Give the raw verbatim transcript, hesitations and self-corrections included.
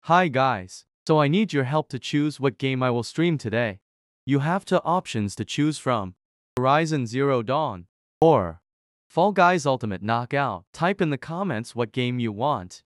Hi guys, so I need your help to choose what game I will stream today. You have two options to choose from: Horizon Zero Dawn or Fall Guys Ultimate Knockout. Type in the comments what game you want.